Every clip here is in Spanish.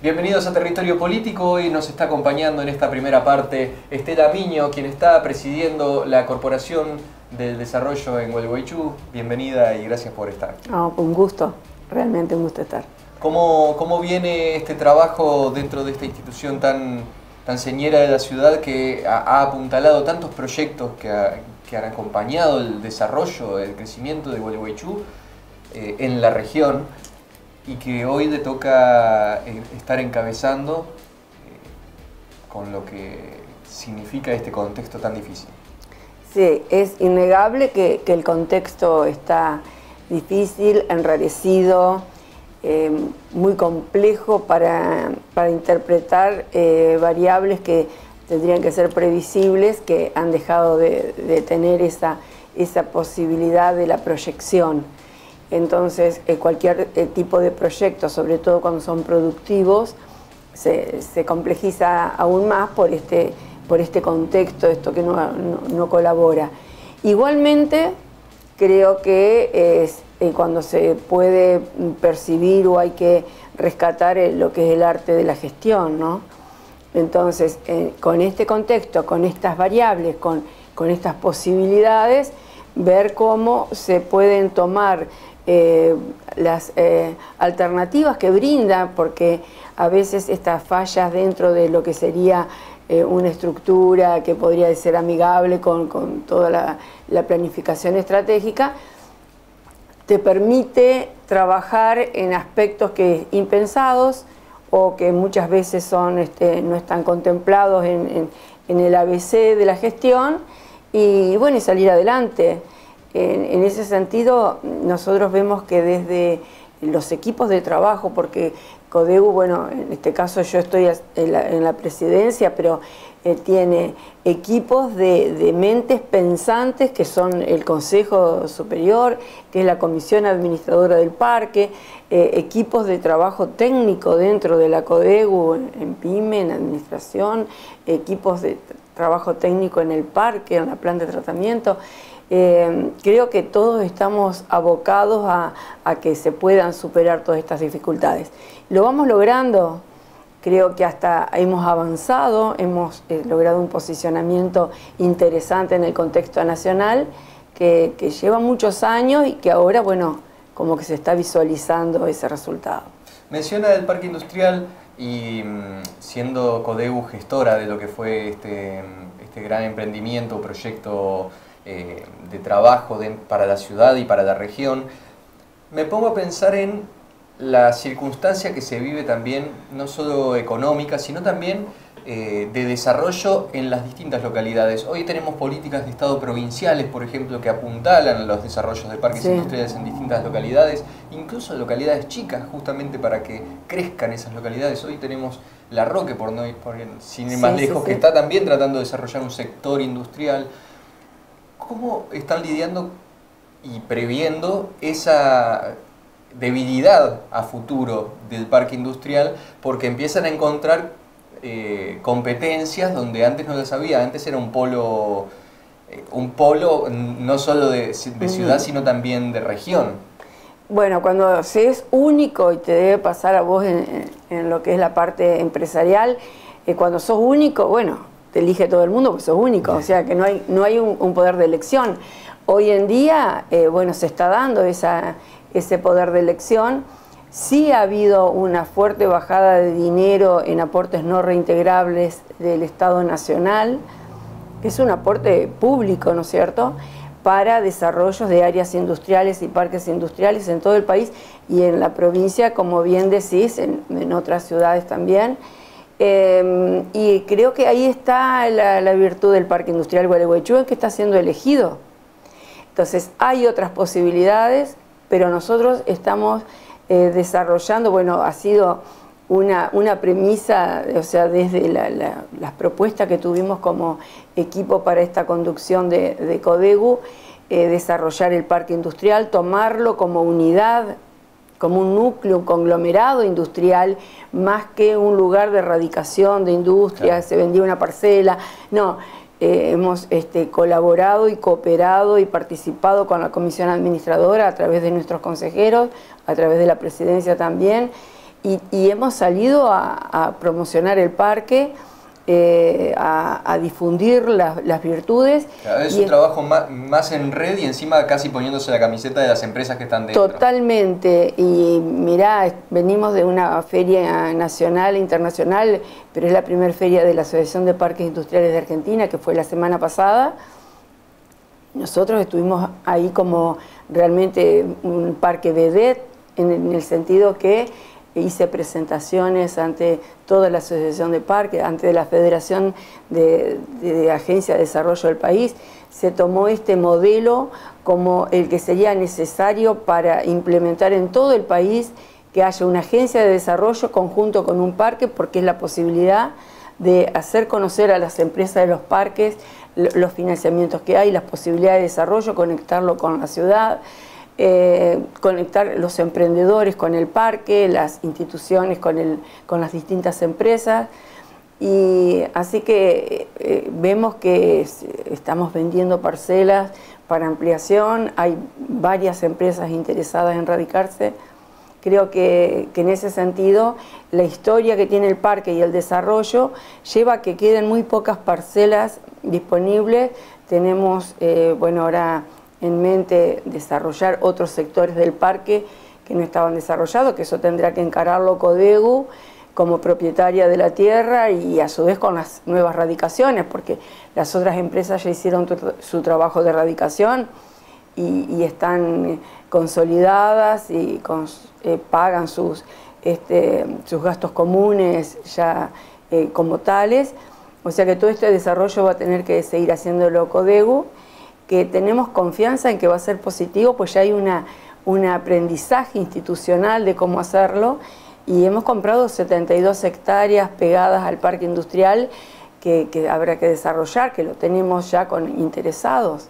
Bienvenidos a Territorio Político. Hoy nos está acompañando en esta primera parte Estela Miño, quien está presidiendo la Corporación del Desarrollo en Gualeguaychú. Bienvenida y gracias por estar. Un gusto, realmente un gusto estar. ¿Cómo viene este trabajo dentro de esta institución tan señera de la ciudad que ha apuntalado tantos proyectos que han acompañado el desarrollo, el crecimiento de Gualeguaychú en la región, y que hoy le toca estar encabezando con lo que significa este contexto tan difícil? Sí, es innegable que el contexto está difícil, enrarecido, muy complejo para interpretar variables que tendrían que ser previsibles, que han dejado de tener esa posibilidad de la proyección. Entonces, cualquier tipo de proyecto, sobre todo cuando son productivos, se complejiza aún más por este contexto, esto que no colabora. Igualmente, creo que cuando se puede percibir o hay que rescatar lo que es el arte de la gestión, ¿no? Entonces, con este contexto, con estas variables, con estas posibilidades, ver cómo se pueden tomar las alternativas que brinda, porque a veces estas fallas dentro de lo que sería una estructura que podría ser amigable con toda la planificación estratégica, te permite trabajar en aspectos que impensados o que muchas veces no están contemplados en el ABC de la gestión, y bueno, y salir adelante. En ese sentido, nosotros vemos que desde los equipos de trabajo, porque CODEGU, bueno, en este caso yo estoy en la presidencia, pero tiene equipos de mentes pensantes, que son el Consejo Superior, que es la Comisión Administradora del Parque, equipos de trabajo técnico dentro de la CODEGU, en PYME, en administración, equipos de trabajo técnico en el parque, en la planta de tratamiento. Creo que todos estamos abocados a que se puedan superar todas estas dificultades. Lo vamos logrando, creo que hasta hemos avanzado, hemos logrado un posicionamiento interesante en el contexto nacional que lleva muchos años y que ahora, bueno, como que se está visualizando ese resultado. Menciona el parque industrial y siendo CODEGU gestora de lo que fue este gran emprendimiento, proyecto de trabajo para la ciudad y para la región, me pongo a pensar en la circunstancia que se vive también, no solo económica, sino también de desarrollo en las distintas localidades. Hoy tenemos políticas de Estado provinciales, por ejemplo, que apuntalan los desarrollos de parques industriales en distintas localidades, incluso en localidades chicas, justamente para que crezcan esas localidades. Hoy tenemos La Roque, sin ir más lejos, que está también tratando de desarrollar un sector industrial. ¿Cómo están lidiando y previendo esa debilidad a futuro del parque industrial? Porque empiezan a encontrar competencias donde antes no las había. Antes era un polo no solo de ciudad, sino también de región. Bueno, cuando se es único, y te debe pasar a vos en lo que es la parte empresarial, cuando sos único, bueno, te elige todo el mundo porque sos único, o sea que no hay un poder de elección. Hoy en día, bueno, se está dando ese poder de elección. Sí ha habido una fuerte bajada de dinero en aportes no reintegrables del Estado Nacional, que es un aporte público, ¿no es cierto?, para desarrollos de áreas industriales y parques industriales en todo el país y en la provincia, como bien decís, en otras ciudades también. Y creo que ahí está la virtud del Parque Industrial Gualeguaychú, en que está siendo elegido. Entonces hay otras posibilidades, pero nosotros estamos desarrollando, bueno, ha sido una premisa, o sea, desde las propuestas que tuvimos como equipo para esta conducción de CODEGU, desarrollar el parque industrial, tomarlo como unidad, como un núcleo, un conglomerado industrial, más que un lugar de erradicación de industria, claro. Se vendía una parcela, no. Hemos colaborado y cooperado y participado con la Comisión Administradora a través de nuestros consejeros, a través de la Presidencia también, y hemos salido a promocionar el parque, a difundir las virtudes. Claro, es un trabajo más en red y encima casi poniéndose la camiseta de las empresas que están dentro. Totalmente, y mirá, venimos de una feria nacional e internacional, pero es la primera feria de la Asociación de Parques Industriales de Argentina, que fue la semana pasada. Nosotros estuvimos ahí como realmente un parque vedette, en el sentido que hice presentaciones ante toda la Asociación de Parques, ante la Federación de Agencias de Desarrollo del país. Se tomó este modelo como el que sería necesario para implementar en todo el país que haya una agencia de desarrollo conjunto con un parque, porque es la posibilidad de hacer conocer a las empresas de los parques los financiamientos que hay, las posibilidades de desarrollo, conectarlo con la ciudad, conectar los emprendedores con el parque, las instituciones con las distintas empresas. Y así que vemos que estamos vendiendo parcelas para ampliación, hay varias empresas interesadas en radicarse. Creo que en ese sentido la historia que tiene el parque y el desarrollo lleva a que queden muy pocas parcelas disponibles. Tenemos, bueno, ahora en mente desarrollar otros sectores del parque que no estaban desarrollados, que eso tendrá que encararlo CODEGU como propietaria de la tierra y a su vez con las nuevas radicaciones, porque las otras empresas ya hicieron su trabajo de radicación y están consolidadas y pagan sus gastos comunes ya como tales. O sea que todo este desarrollo va a tener que seguir haciéndolo CODEGU, que tenemos confianza en que va a ser positivo, pues ya hay un aprendizaje institucional de cómo hacerlo, y hemos comprado 72 hectáreas pegadas al parque industrial que habrá que desarrollar, que lo tenemos ya con interesados.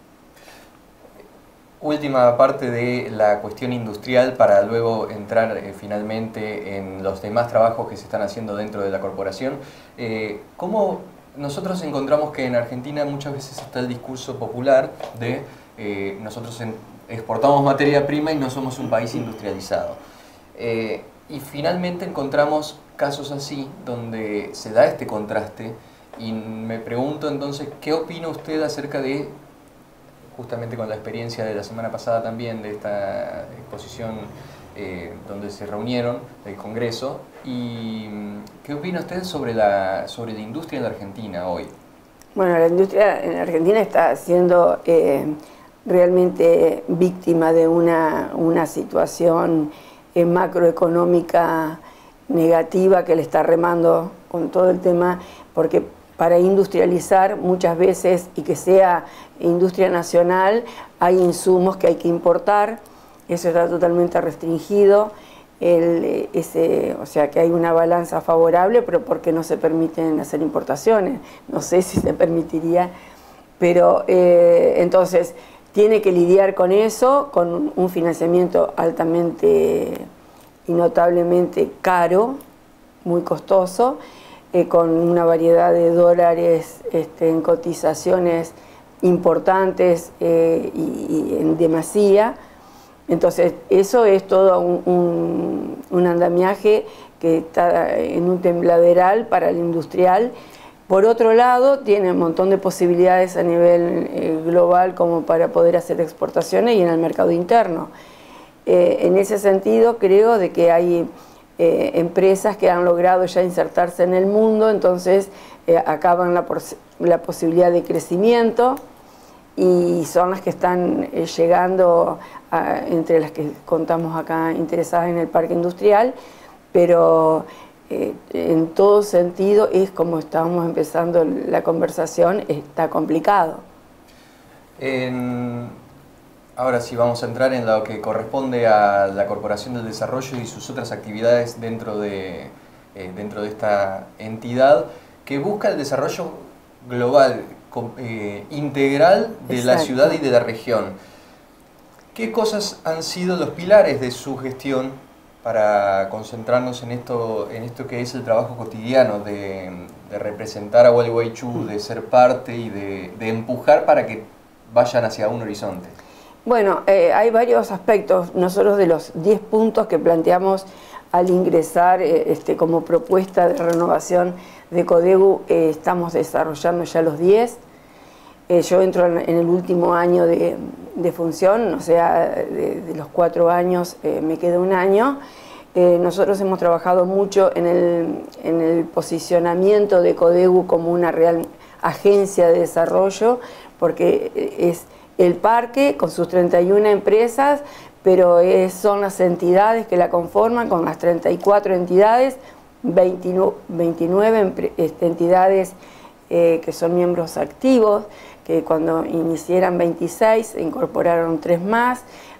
Última parte de la cuestión industrial para luego entrar finalmente en los demás trabajos que se están haciendo dentro de la corporación. ¿Cómo nosotros encontramos que en Argentina muchas veces está el discurso popular de nosotros exportamos materia prima y no somos un país industrializado? Y finalmente encontramos casos así donde se da este contraste y me pregunto entonces, ¿qué opina usted acerca de, justamente con la experiencia de la semana pasada también, de esta exposición donde se reunieron del Congreso, y qué opina usted sobre la industria en la Argentina hoy? Bueno, la industria en Argentina está siendo realmente víctima de una situación macroeconómica negativa que le está remando con todo el tema, porque para industrializar muchas veces y que sea industria nacional hay insumos que hay que importar, eso está totalmente restringido, o sea que hay una balanza favorable, pero porque no se permiten hacer importaciones, no sé si se permitiría, pero entonces tiene que lidiar con eso, con un financiamiento altamente y notablemente caro, muy costoso, con una variedad de dólares en cotizaciones importantes y en demasía. Entonces eso es todo un andamiaje que está en un tembladeral para el industrial. Por otro lado, tiene un montón de posibilidades a nivel global como para poder hacer exportaciones y en el mercado interno. En ese sentido, creo de que hay empresas que han logrado ya insertarse en el mundo, entonces acaban la posibilidad de crecimiento y son las que están llegando, entre las que contamos acá interesadas en el parque industrial, pero en todo sentido es como estábamos empezando la conversación, está complicado. Ahora sí vamos a entrar en lo que corresponde a la Corporación del Desarrollo y sus otras actividades dentro de esta entidad que busca el desarrollo global, integral de la ciudad y de la región. ¿Qué cosas han sido los pilares de su gestión para concentrarnos en esto que es el trabajo cotidiano de representar a Gualeguaychú, de ser parte y de empujar para que vayan hacia un horizonte? Bueno, hay varios aspectos. Nosotros de los 10 puntos que planteamos al ingresar como propuesta de renovación de CODEGU, estamos desarrollando ya los 10. Yo entro en el último año de función, o sea, de los 4 años me queda un año. Nosotros hemos trabajado mucho en el posicionamiento de CODEGU como una real agencia de desarrollo, porque es el parque con sus 31 empresas, pero son las entidades que la conforman, con las 34 entidades, 29 entidades que son miembros activos, que cuando iniciaran 26 se incorporaron 3 más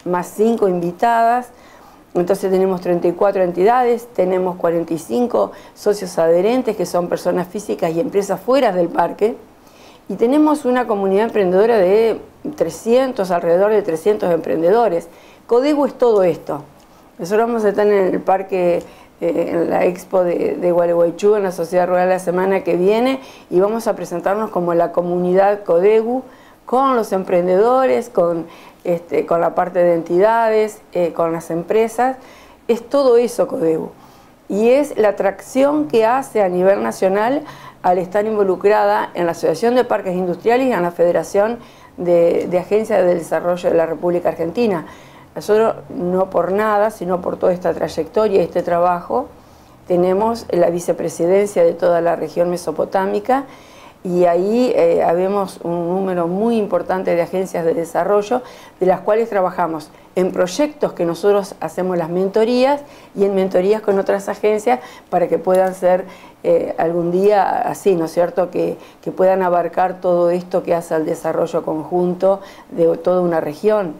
5 invitadas. Entonces tenemos 34 entidades, tenemos 45 socios adherentes, que son personas físicas y empresas fuera del parque, y tenemos una comunidad emprendedora de alrededor de 300 emprendedores. CODEGU es todo esto. Nosotros vamos a estar en el parque, en la expo de Gualeguaychú, en la Sociedad Rural, la semana que viene, y vamos a presentarnos como la comunidad CODEGU, con los emprendedores, con la parte de entidades, con las empresas. Es todo eso CODEGU. Y es la atracción que hace a nivel nacional al estar involucrada en la Asociación de Parques Industriales y en la Federación de Agencias de Desarrollo de la República Argentina. Nosotros, no por nada, sino por toda esta trayectoria y este trabajo, tenemos la vicepresidencia de toda la región mesopotámica, y ahí habemos un número muy importante de agencias de desarrollo, de las cuales trabajamos en proyectos que nosotros hacemos las mentorías, y en mentorías con otras agencias para que puedan ser algún día así, ¿no es cierto?, que puedan abarcar todo esto que hace al desarrollo conjunto de toda una región.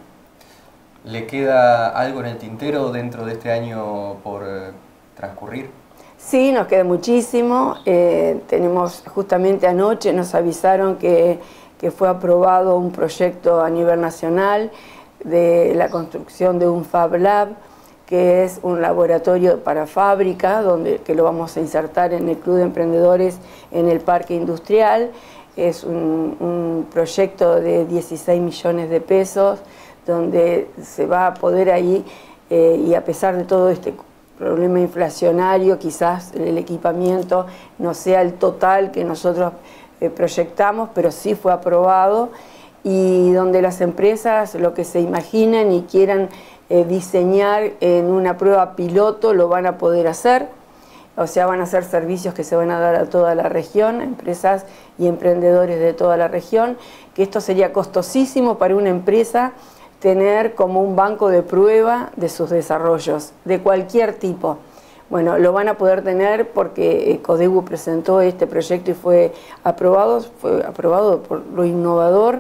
¿Le queda algo en el tintero dentro de este año por transcurrir? Sí, nos queda muchísimo. Tenemos, justamente anoche nos avisaron que fue aprobado un proyecto a nivel nacional de la construcción de un Fab Lab, que es un laboratorio para fábrica, que lo vamos a insertar en el Club de Emprendedores en el Parque Industrial. Es un proyecto de 16 millones de pesos, donde se va a poder ahí, y a pesar de todo este problema inflacionario, quizás el equipamiento no sea el total que nosotros proyectamos, pero sí fue aprobado, y donde las empresas lo que se imaginen y quieran diseñar en una prueba piloto lo van a poder hacer. O sea, van a ser servicios que se van a dar a toda la región, empresas y emprendedores de toda la región, que esto sería costosísimo para una empresa tener como un banco de prueba de sus desarrollos, de cualquier tipo. Bueno, lo van a poder tener porque CODEGU presentó este proyecto y fue aprobado por lo innovador.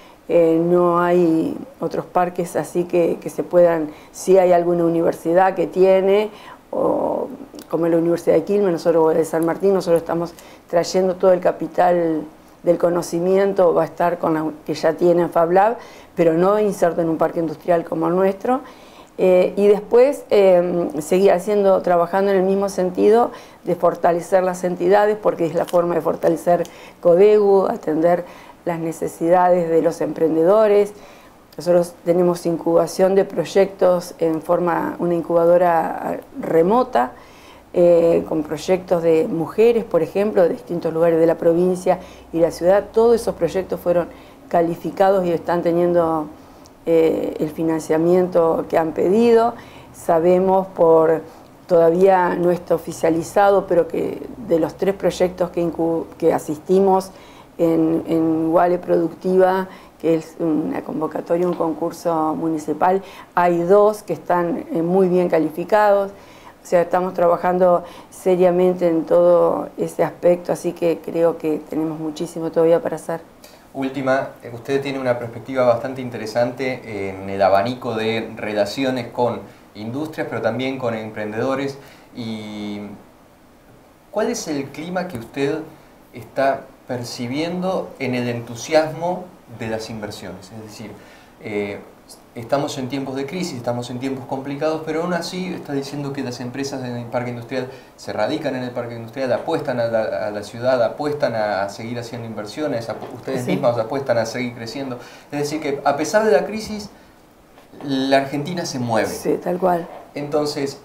No hay otros parques así que se puedan, si hay alguna universidad que tiene, o como la Universidad de Quilmes, nosotros de San Martín, nosotros estamos trayendo todo el capital del conocimiento, va a estar con la que ya tienen Fab Lab, pero no inserto en un parque industrial como el nuestro. Y después seguir trabajando en el mismo sentido de fortalecer las entidades, porque es la forma de fortalecer CODEGU, atender las necesidades de los emprendedores. Nosotros tenemos incubación de proyectos una incubadora remota, con proyectos de mujeres, por ejemplo, de distintos lugares de la provincia y la ciudad. Todos esos proyectos fueron calificados y están teniendo el financiamiento que han pedido. Sabemos, todavía no está oficializado, pero que de los 3 proyectos que asistimos en Guale Productiva, que es una convocatoria, un concurso municipal, hay 2 que están muy bien calificados. O sea, estamos trabajando seriamente en todo ese aspecto, así que creo que tenemos muchísimo todavía para hacer. Última, usted tiene una perspectiva bastante interesante en el abanico de relaciones con industrias, pero también con emprendedores. ¿Y cuál es el clima que usted está percibiendo en el entusiasmo de las inversiones? Es decir, estamos en tiempos de crisis, estamos en tiempos complicados, pero aún así está diciendo que las empresas en el parque industrial se radican en el parque industrial, apuestan a la ciudad, apuestan a seguir haciendo inversiones, ustedes mismos apuestan a seguir creciendo. Es decir, que a pesar de la crisis, la Argentina se mueve. Sí, tal cual. Entonces,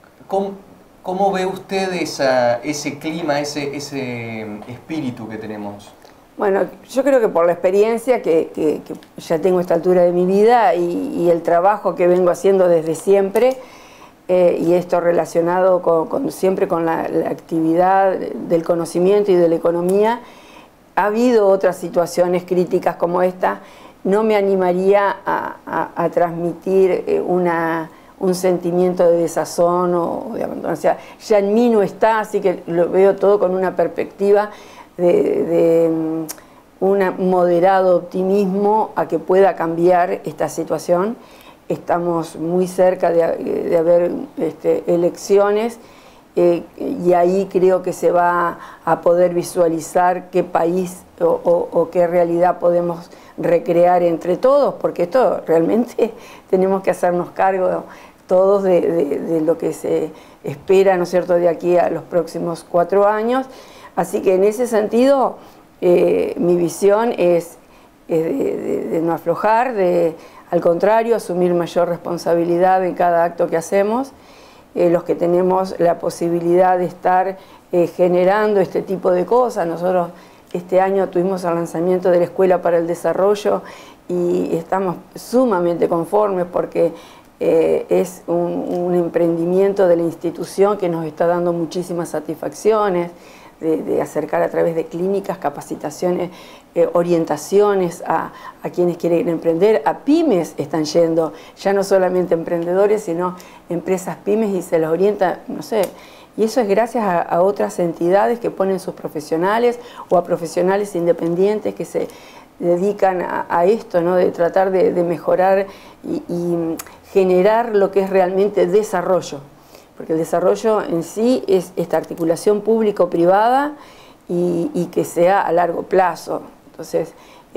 ¿cómo ve usted ese clima, ese espíritu que tenemos? Bueno, yo creo que por la experiencia que ya tengo a esta altura de mi vida y el trabajo que vengo haciendo desde siempre, y esto relacionado siempre con la actividad del conocimiento y de la economía, ha habido otras situaciones críticas como esta. No me animaría a transmitir un sentimiento de desazón o de abandono. O sea, ya en mí no está, así que lo veo todo con una perspectiva de un moderado optimismo a que pueda cambiar esta situación. Estamos muy cerca de haber elecciones y ahí creo que se va a poder visualizar qué país o qué realidad podemos recrear entre todos, porque esto realmente tenemos que hacernos cargo todos de lo que se espera, ¿no es cierto?, de aquí a los próximos 4 años. Así que en ese sentido mi visión es de no aflojar, al contrario, asumir mayor responsabilidad en cada acto que hacemos. Los que tenemos la posibilidad de estar generando este tipo de cosas. Nosotros este año tuvimos el lanzamiento de la Escuela para el Desarrollo y estamos sumamente conformes porque es un emprendimiento de la institución que nos está dando muchísimas satisfacciones, de acercar a través de clínicas, capacitaciones, orientaciones a quienes quieren emprender. A pymes están yendo, ya no solamente emprendedores, sino empresas pymes, y se los orienta, no sé, y eso es gracias a otras entidades que ponen sus profesionales o a profesionales independientes que se dedican a esto, ¿no?, de tratar de mejorar y generar lo que es realmente desarrollo. Porque el desarrollo en sí es esta articulación público-privada y que sea a largo plazo. Entonces,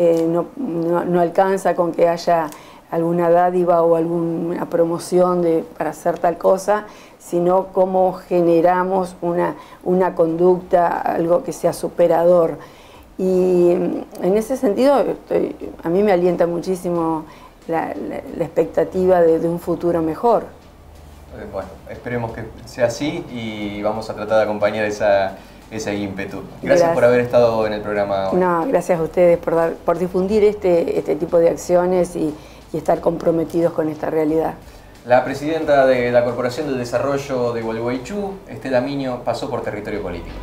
no alcanza con que haya alguna dádiva o alguna promoción para hacer tal cosa, sino cómo generamos una conducta, algo que sea superador. Y en ese sentido, a mí me alienta muchísimo la expectativa de un futuro mejor. Bueno, esperemos que sea así y vamos a tratar de acompañar ese ímpetu. Gracias por haber estado en el programa hoy. No, gracias a ustedes por difundir este tipo de acciones y estar comprometidos con esta realidad. La presidenta de la Corporación de Desarrollo de Gualeguaychú, Estela Miño, pasó por Territorio Político.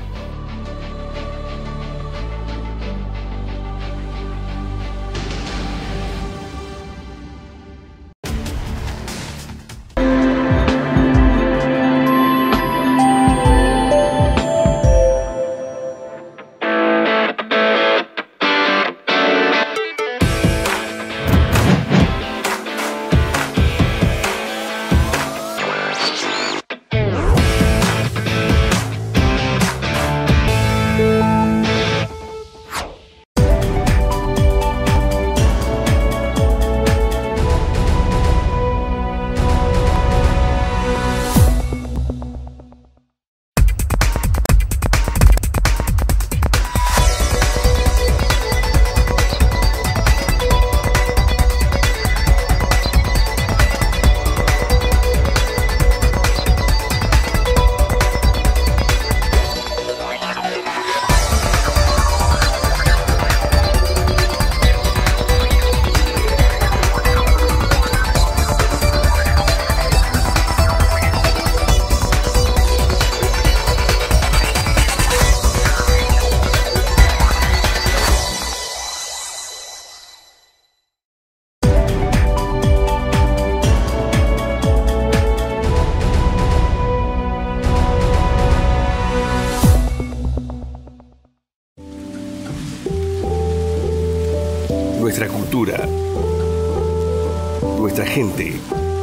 Nuestra cultura, nuestra gente,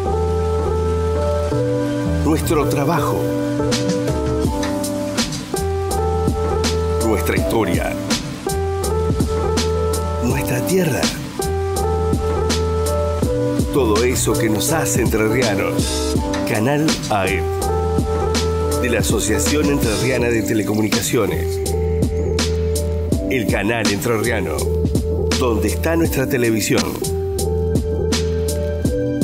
nuestro trabajo, nuestra historia, nuestra tierra. Todo eso que nos hace entrerrianos. Canal AEP, de la Asociación Entrerriana de Telecomunicaciones. El canal entrerriano, donde está nuestra televisión.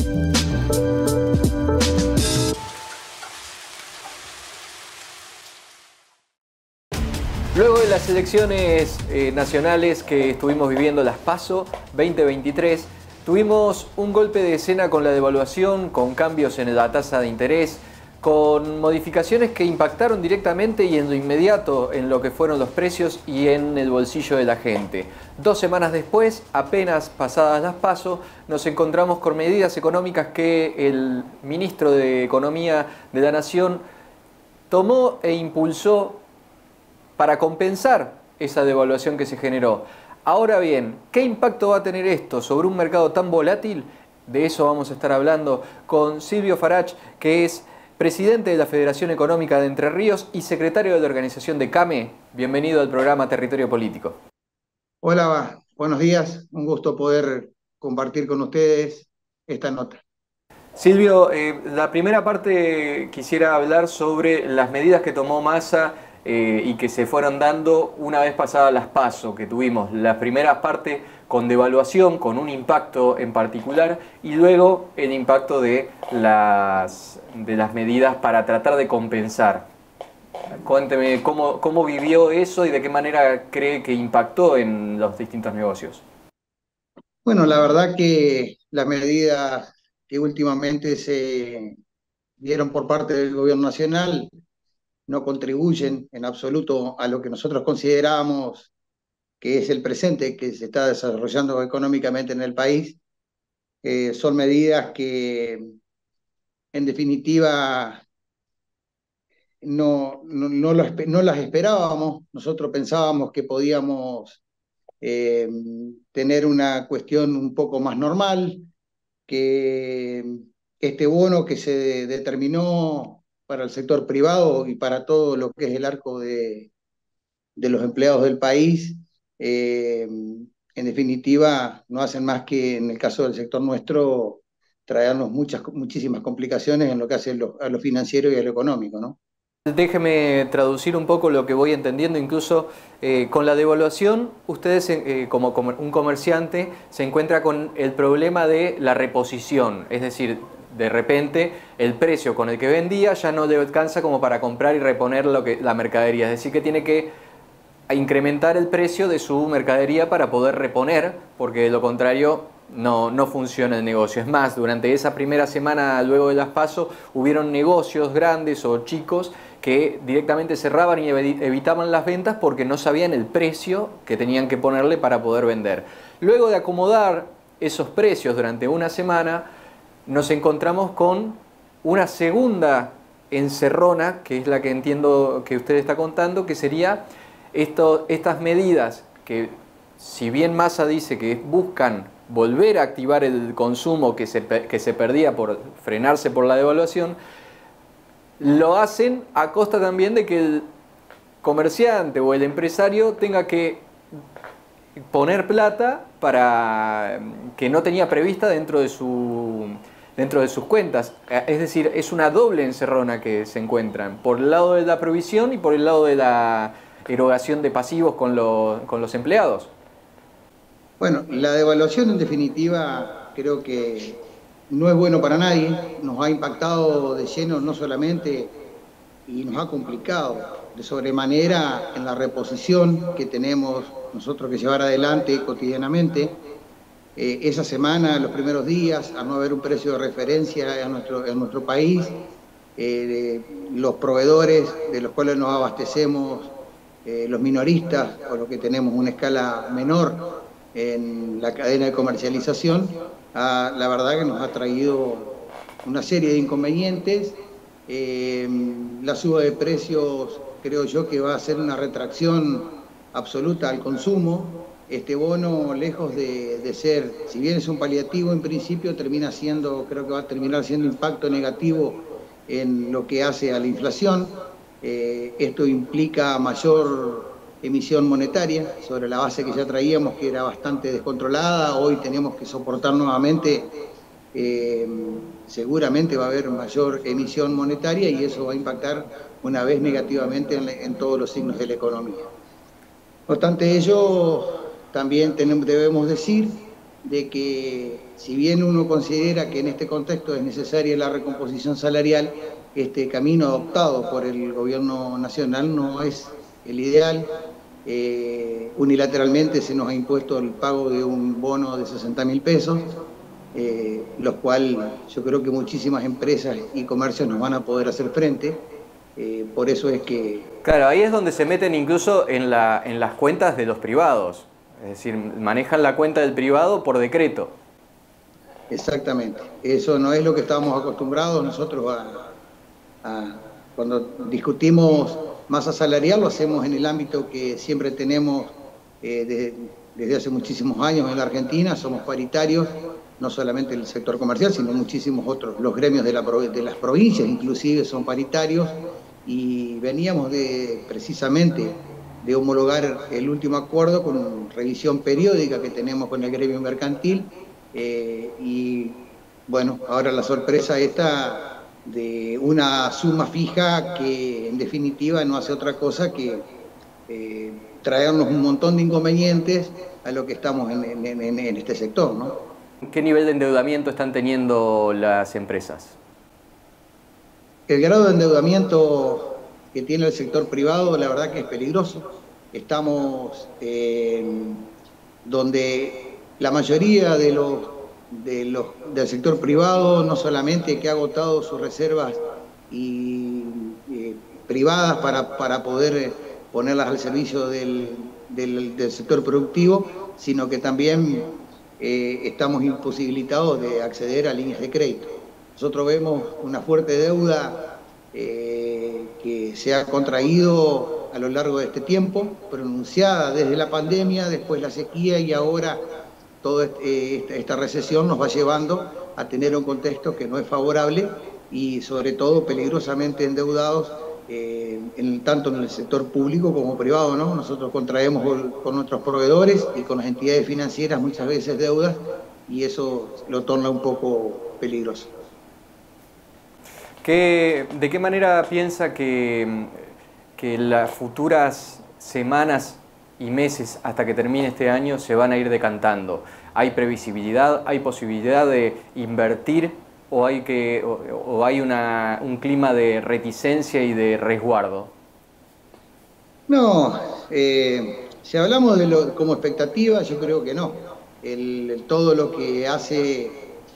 Luego de las elecciones nacionales que estuvimos viviendo, las PASO 2023, tuvimos un golpe de escena con la devaluación, con cambios en la tasa de interés, con modificaciones que impactaron directamente y en lo inmediato en lo que fueron los precios y en el bolsillo de la gente. 2 semanas después, apenas pasadas las PASO, nos encontramos con medidas económicas que el ministro de Economía de la Nación tomó e impulsó para compensar esa devaluación que se generó. Ahora bien, ¿qué impacto va a tener esto sobre un mercado tan volátil? De eso vamos a estar hablando con Silvio Farach, que es presidente de la Federación Económica de Entre Ríos y secretario de la organización de CAME. Bienvenido al programa Territorio Político. Hola, buenos días. Un gusto poder compartir con ustedes esta nota. Silvio, la primera parte quisiera hablar sobre las medidas que tomó Massa y que se fueron dando una vez pasadas las PASO que tuvimos. La primera parte con devaluación, con un impacto en particular, y luego el impacto de las medidas para tratar de compensar. Cuénteme cómo vivió eso y de qué manera cree que impactó en los distintos negocios. Bueno, la verdad que las medidas que últimamente se dieron por parte del gobierno nacional no contribuyen en absoluto a lo que nosotros consideramos que es el presente que se está desarrollando económicamente en el país. Son medidas que, en definitiva, no las esperábamos. Nosotros pensábamos que podíamos tener una cuestión un poco más normal, que este bono que se determinó para el sector privado y para todo lo que es el arco de los empleados del país, en definitiva, no hacen más que, en el caso del sector nuestro, traernos muchísimas complicaciones en lo que hace a lo financiero y a lo económico, ¿no? Déjeme traducir un poco lo que voy entendiendo, incluso con la devaluación, ustedes como un comerciante se encuentra con el problema de la reposición, es decir, de repente el precio con el que vendía ya no le alcanza como para comprar y reponer la mercadería, es decir, que tiene que incrementar el precio de su mercadería para poder reponer, porque de lo contrario no funciona el negocio. Es más, durante esa primera semana luego de las PASO hubieron negocios grandes o chicos que directamente cerraban y evitaban las ventas porque no sabían el precio que tenían que ponerle para poder vender. Luego de acomodar esos precios durante una semana, nos encontramos con una segunda encerrona, que es la que entiendo que usted está contando, que sería estas medidas que, si bien Massa dice que buscan volver a activar el consumo que se perdía por frenarse por la devaluación, lo hacen a costa también de que el comerciante o el empresario tenga que poner plata para que no tenía prevista dentro de sus cuentas. Es decir, es una doble encerrona que se encuentran, por el lado de la provisión y por el lado de la erogación de pasivos con los empleados. Bueno, la devaluación en definitiva creo que no es bueno para nadie, nos ha impactado de lleno no solamente y nos ha complicado de sobremanera en la reposición que tenemos nosotros que llevar adelante cotidianamente. Esa semana, los primeros días, al no haber un precio de referencia en nuestro país, los proveedores de los cuales nos abastecemos, los minoristas, o los que tenemos una escala menor en la cadena de comercialización, la verdad que nos ha traído una serie de inconvenientes. La suba de precios creo yo que va a ser una retracción absoluta al consumo. Este bono, lejos de ser, si bien es un paliativo en principio, creo que va a terminar siendo impacto negativo en lo que hace a la inflación. Esto implica mayor emisión monetaria sobre la base que ya traíamos, que era bastante descontrolada. Hoy tenemos que soportar nuevamente, seguramente va a haber mayor emisión monetaria y eso va a impactar una vez negativamente en todos los signos de la economía. No obstante ello, también debemos decir de que si bien uno considera que en este contexto es necesaria la recomposición salarial, este camino adoptado por el gobierno nacional no es el ideal. Unilateralmente se nos ha impuesto el pago de un bono de 60.000 pesos, los cuales yo creo que muchísimas empresas y comercios nos van a poder hacer frente. Por eso es que... Claro, ahí es donde se meten incluso en las cuentas de los privados. Es decir, manejan la cuenta del privado por decreto. Exactamente. Eso no es lo que estábamos acostumbrados nosotros cuando discutimos masa salarial, lo hacemos en el ámbito que siempre tenemos desde hace muchísimos años en la Argentina. Somos paritarios, no solamente el sector comercial, sino muchísimos otros. Los gremios de las provincias inclusive son paritarios, y veníamos precisamente de homologar el último acuerdo con revisión periódica que tenemos con el gremio mercantil, y bueno, ahora la sorpresa esta de una suma fija que en definitiva no hace otra cosa que traernos un montón de inconvenientes a lo que estamos en este sector, ¿no? ¿Qué nivel de endeudamiento están teniendo las empresas? El grado de endeudamiento que tiene el sector privado, la verdad que es peligroso. Estamos donde la mayoría del sector privado no solamente que ha agotado sus reservas privadas para poder ponerlas al servicio del sector productivo, sino que también estamos imposibilitados de acceder a líneas de crédito. Nosotros vemos una fuerte deuda que se ha contraído a lo largo de este tiempo, pronunciada desde la pandemia, después la sequía, y ahora toda esta recesión nos va llevando a tener un contexto que no es favorable y sobre todo peligrosamente endeudados, tanto en el sector público como privado, ¿no? Nosotros contraemos con nuestros proveedores y con las entidades financieras muchas veces deudas, y eso lo torna un poco peligroso. ¿De qué manera piensa que las futuras semanas y meses hasta que termine este año se van a ir decantando? ¿Hay previsibilidad? ¿Hay posibilidad de invertir? ¿O hay un clima de reticencia y de resguardo? No, si hablamos como expectativa, yo creo que no. Todo lo que hace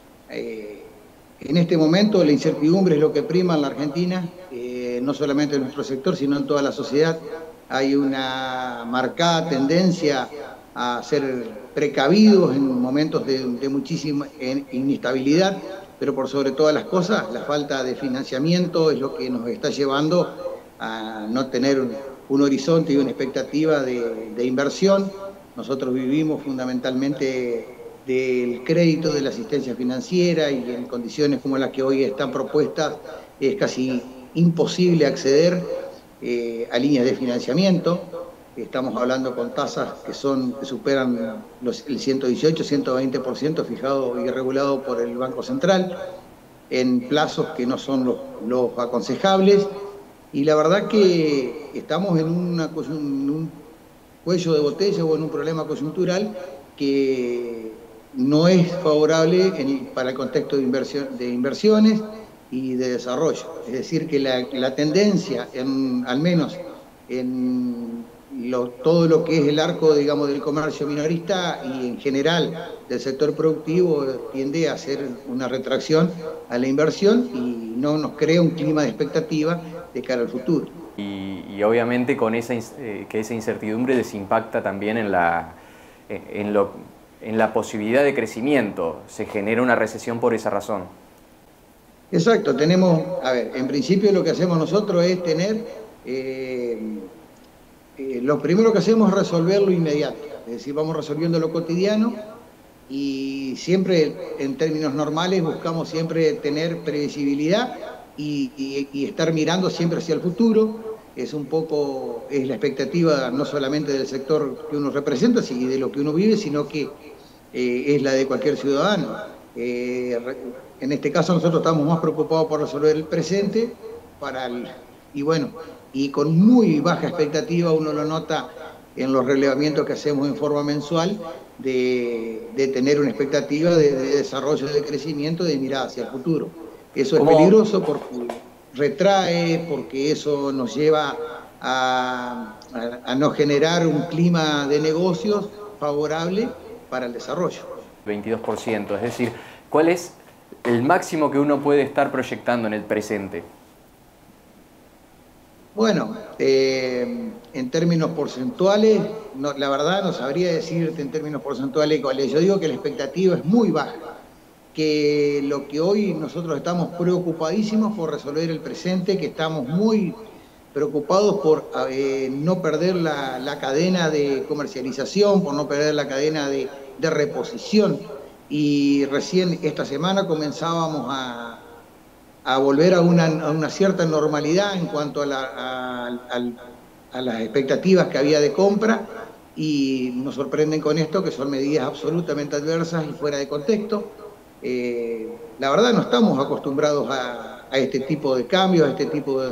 en este momento, la incertidumbre es lo que prima en la Argentina, no solamente en nuestro sector, sino en toda la sociedad. Hay una marcada tendencia a ser precavidos en momentos de muchísima inestabilidad, pero por sobre todas las cosas, la falta de financiamiento es lo que nos está llevando a no tener un horizonte y una expectativa de inversión. Nosotros vivimos fundamentalmente del crédito, de la asistencia financiera, y en condiciones como las que hoy están propuestas es casi imposible acceder a líneas de financiamiento. Estamos hablando con tasas que superan el 118, 120% fijado y regulado por el Banco Central, en plazos que no son los aconsejables, y la verdad que estamos en un cuello de botella o en un problema coyuntural que no es favorable para el contexto de inversiones y de desarrollo. Es decir, que la tendencia, al menos en todo lo que es el arco, digamos, del comercio minorista y en general del sector productivo, tiende a hacer una retracción a la inversión y no nos crea un clima de expectativa de cara al futuro. Y obviamente con que esa incertidumbre les impacta también en la posibilidad de crecimiento. Se genera una recesión por esa razón. Exacto, en principio lo que hacemos nosotros es tener, lo primero que hacemos es resolver lo inmediato, es decir, vamos resolviendo lo cotidiano, y siempre en términos normales buscamos siempre tener previsibilidad y estar mirando siempre hacia el futuro. Es la expectativa no solamente del sector que uno representa y de lo que uno vive, sino que es la de cualquier ciudadano. En este caso nosotros estamos más preocupados por resolver el presente y con muy baja expectativa, uno lo nota en los relevamientos que hacemos en forma mensual, de tener una expectativa de desarrollo, de crecimiento, de mirada hacia el futuro. Eso es peligroso porque retrae, porque eso nos lleva a no generar un clima de negocios favorable para el desarrollo. 22%, es decir, ¿cuál es el máximo que uno puede estar proyectando en el presente? Bueno, en términos porcentuales, la verdad no sabría decirte en términos porcentuales cuál es. Yo digo que la expectativa es muy baja, que lo que hoy nosotros estamos preocupadísimos por resolver el presente, que estamos muy preocupados por no perder la cadena de comercialización, por no perder la cadena de reposición. Y recién esta semana comenzábamos a volver a una cierta normalidad en cuanto a las expectativas que había de compra, y nos sorprenden con esto, que son medidas absolutamente adversas y fuera de contexto. La verdad no estamos acostumbrados a este tipo de cambios, a este tipo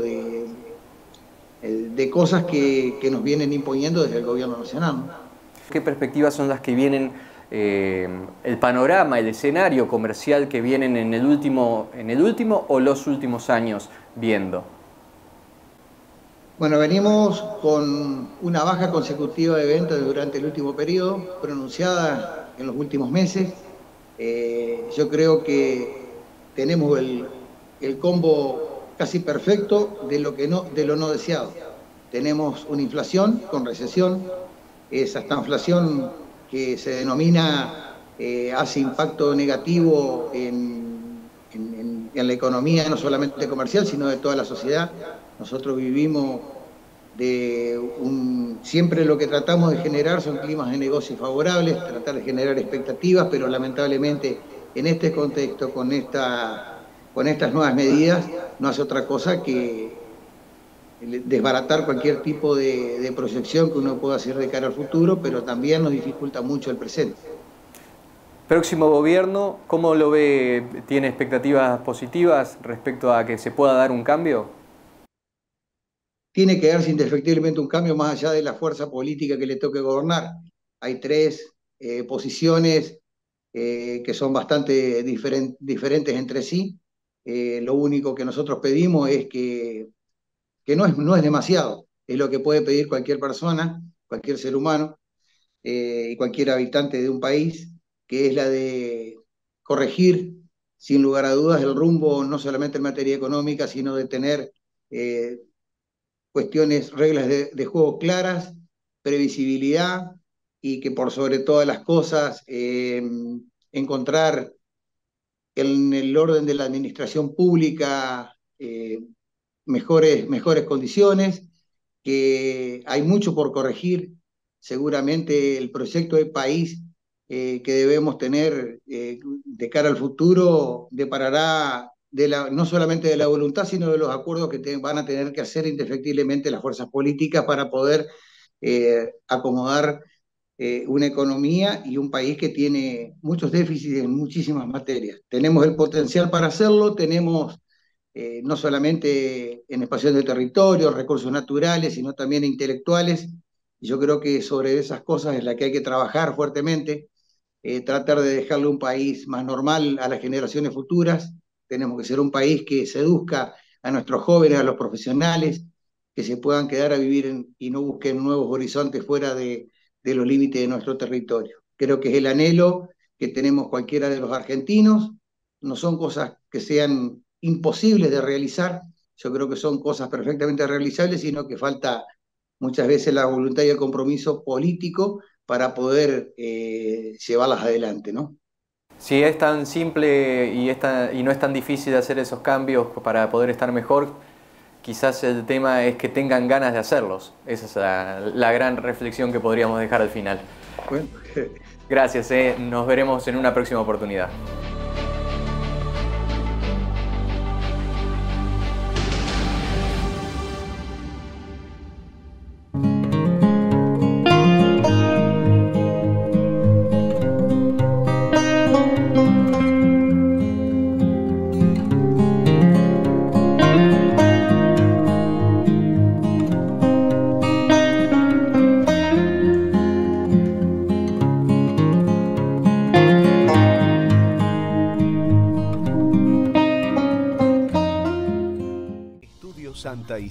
de cosas que nos vienen imponiendo desde el gobierno nacional, ¿no? ¿Qué perspectivas son las que vienen, el panorama, el escenario comercial que vienen en el último o los últimos años viendo? Bueno, venimos con una baja consecutiva de ventas durante el último periodo, pronunciada en los últimos meses. Yo creo que tenemos el combo casi perfecto de lo no deseado. Tenemos una inflación con recesión. Esta inflación que se denomina hace impacto negativo en la economía, no solamente comercial, sino de toda la sociedad. Nosotros vivimos siempre lo que tratamos de generar son climas de negocios favorables, tratar de generar expectativas, pero lamentablemente en este contexto, con estas nuevas medidas, no hace otra cosa que desbaratar cualquier tipo de proyección que uno pueda hacer de cara al futuro, pero también nos dificulta mucho el presente. Próximo gobierno, ¿cómo lo ve? ¿Tiene expectativas positivas respecto a que se pueda dar un cambio? Tiene que darse indefectiblemente un cambio más allá de la fuerza política que le toque gobernar. Hay tres posiciones que son bastante diferentes entre sí. Lo único que nosotros pedimos es que no es demasiado, es lo que puede pedir cualquier persona, cualquier ser humano y cualquier habitante de un país, que es la de corregir sin lugar a dudas el rumbo, no solamente en materia económica, sino de tener reglas de juego claras, previsibilidad, y que por sobre todas las cosas encontrar en el orden de la administración pública mejores condiciones, que hay mucho por corregir. Seguramente el proyecto de país que debemos tener de cara al futuro deparará no solamente de la voluntad, sino de los acuerdos que van a tener que hacer indefectiblemente las fuerzas políticas para poder acomodar una economía y un país que tiene muchos déficits en muchísimas materias. Tenemos el potencial para hacerlo, tenemos no solamente en expansión de territorio, recursos naturales, sino también intelectuales. Yo creo que sobre esas cosas es la que hay que trabajar fuertemente, tratar de dejarle un país más normal a las generaciones futuras. Tenemos que ser un país que seduzca a nuestros jóvenes, a los profesionales, que se puedan quedar a vivir y no busquen nuevos horizontes fuera de los límites de nuestro territorio. Creo que es el anhelo que tenemos cualquiera de los argentinos. No son cosas que sean imposibles de realizar, yo creo que son cosas perfectamente realizables, sino que falta muchas veces la voluntad y el compromiso político para poder llevarlas adelante, ¿no? Si es tan simple y no es tan difícil hacer esos cambios para poder estar mejor, quizás el tema es que tengan ganas de hacerlos. Esa es la gran reflexión que podríamos dejar al final. Bueno. Gracias, nos veremos en una próxima oportunidad.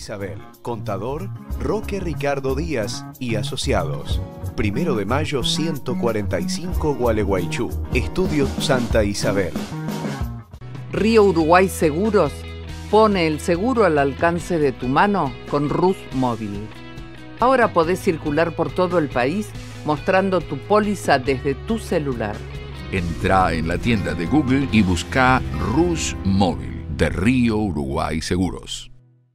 Isabel. Contador, Roque Ricardo Díaz y Asociados. 1 de mayo 145, Gualeguaychú. Estudio Santa Isabel. Río Uruguay Seguros pone el seguro al alcance de tu mano con Rus Móvil. Ahora podés circular por todo el país mostrando tu póliza desde tu celular. Entrá en la tienda de Google y busca Rus Móvil de Río Uruguay Seguros.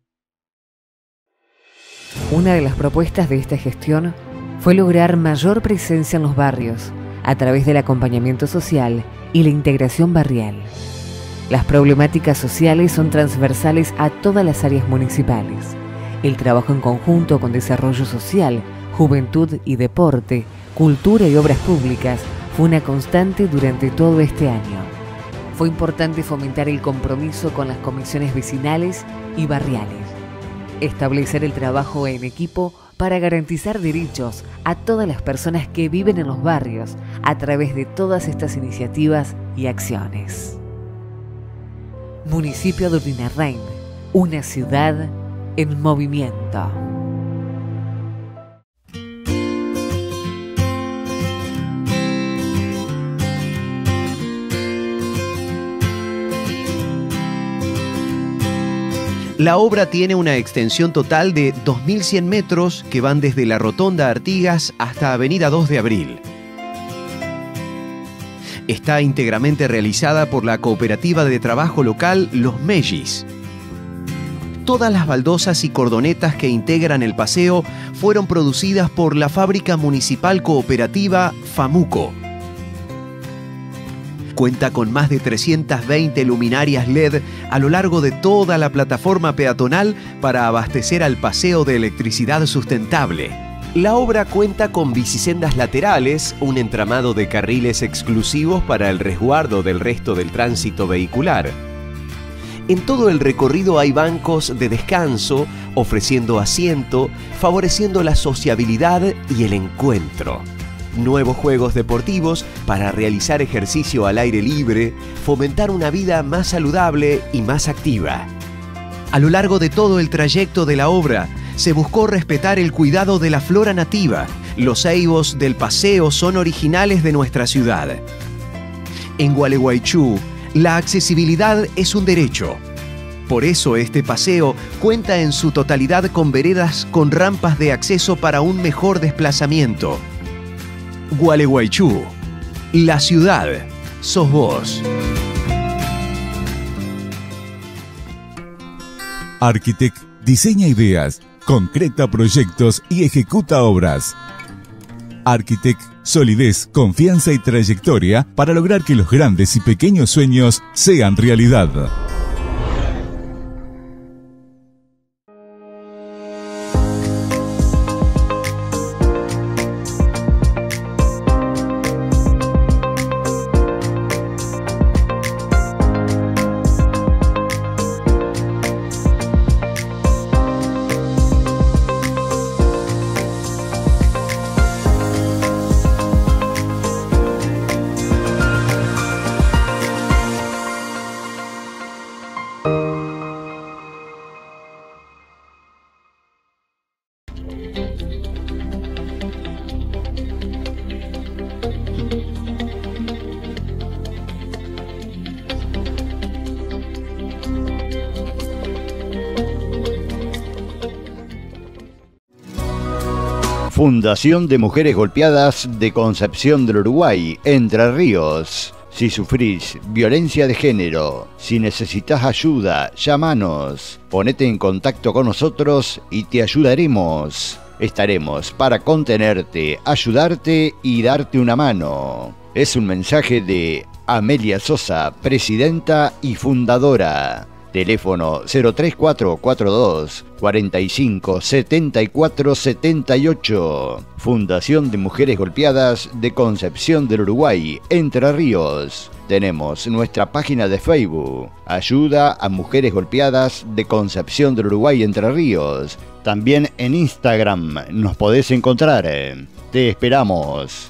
Una de las propuestas de esta gestión fue lograr mayor presencia en los barrios a través del acompañamiento social y la integración barrial. Las problemáticas sociales son transversales a todas las áreas municipales. El trabajo en conjunto con desarrollo social, juventud y deporte, cultura y obras públicas fue una constante durante todo este año. Fue importante fomentar el compromiso con las comisiones vecinales y barriales. Establecer el trabajo en equipo para garantizar derechos a todas las personas que viven en los barrios a través de todas estas iniciativas y acciones. Municipio de Urdinarrain, una ciudad en movimiento. La obra tiene una extensión total de 2.100 metros que van desde la Rotonda Artigas hasta Avenida 2 de Abril. Está íntegramente realizada por la cooperativa de trabajo local Los Mellis. Todas las baldosas y cordonetas que integran el paseo fueron producidas por la fábrica municipal cooperativa FAMUCO. Cuenta con más de 320 luminarias LED a lo largo de toda la plataforma peatonal para abastecer al paseo de electricidad sustentable. La obra cuenta con bicisendas laterales, un entramado de carriles exclusivos para el resguardo del resto del tránsito vehicular. En todo el recorrido hay bancos de descanso, ofreciendo asiento, favoreciendo la sociabilidad y el encuentro. Nuevos juegos deportivos para realizar ejercicio al aire libre, fomentar una vida más saludable y más activa. A lo largo de todo el trayecto de la obra, se buscó respetar el cuidado de la flora nativa. Los ceibos del paseo son originales de nuestra ciudad. En Gualeguaychú, la accesibilidad es un derecho. Por eso este paseo cuenta en su totalidad con veredas con rampas de acceso para un mejor desplazamiento. Gualeguaychú, la ciudad, sos vos. Arquitect diseña ideas, concreta proyectos y ejecuta obras. Arquitect, solidez, confianza y trayectoria para lograr que los grandes y pequeños sueños sean realidad. Fundación de Mujeres Golpeadas de Concepción del Uruguay, Entre Ríos. Si sufrís violencia de género, si necesitas ayuda, llámanos. Ponete en contacto con nosotros y te ayudaremos. Estaremos para contenerte, ayudarte y darte una mano. Es un mensaje de Amelia Sosa, presidenta y fundadora. Teléfono 03442 45 74 78. Fundación de Mujeres Golpeadas de Concepción del Uruguay, Entre Ríos. Tenemos nuestra página de Facebook, Ayuda a Mujeres Golpeadas de Concepción del Uruguay, Entre Ríos. También en Instagram nos podés encontrar. Te esperamos.